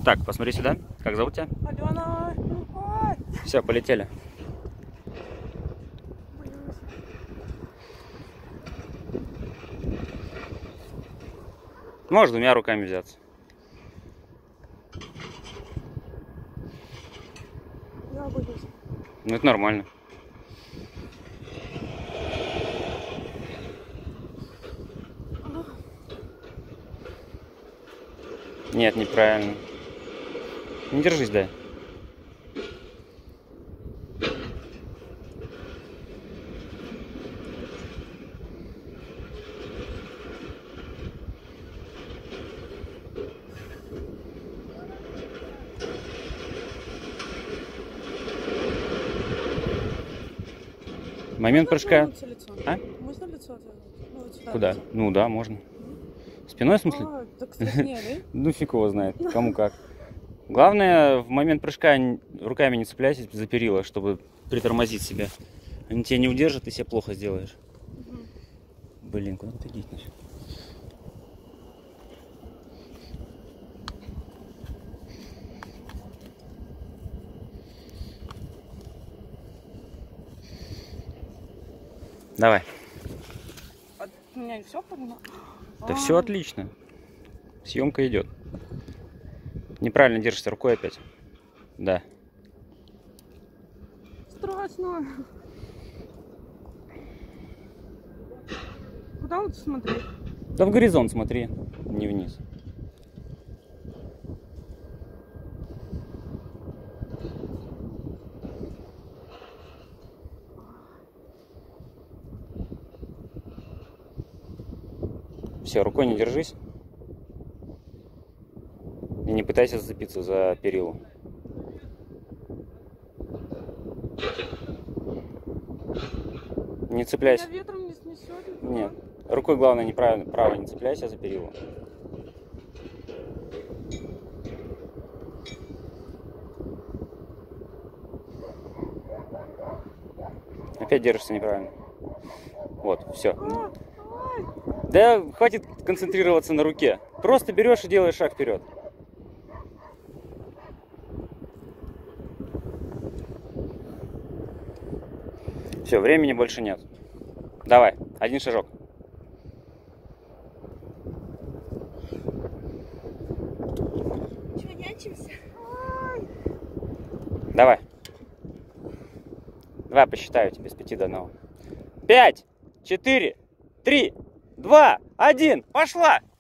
Так, посмотри сюда. Как зовут тебя? Алена. Все, полетели. Можешь двумя руками взяться. Я боюсь. Ну это нормально. Нет, неправильно. Не держись, дай. Момент прыжка. А? Можно лицо отвернуть? Ну, вот сюда Куда? лицо. Ну да, можно. Спиной, в смысле? А, так страшнее, да? Ну фиг его знает, кому как. Главное, в момент прыжка руками не цепляйся за перила, чтобы притормозить себя. Они тебя не удержат, ты себе плохо сделаешь. Блин, куда ты идти нафиг? Давай. У меня все поняла. Да все отлично. Съемка идет. Неправильно держишься рукой опять. Да. Страшно. Куда лучше смотреть? Да в горизонт смотри, не вниз. Все, рукой не держись. И не пытайся зацепиться за перилу. Не цепляйся. Меня ветром не снесет? Нет. Рукой главное неправильно, право не цепляйся за перилу. Опять держишься неправильно. Вот, все. Да хватит концентрироваться на руке. Просто берешь и делаешь шаг вперед. Все, времени больше нет. Давай, один шажок. Чего нячимся? Давай. Давай посчитаю тебе с 5 до 1. 5, 4, 3, 2, 1. Пошла!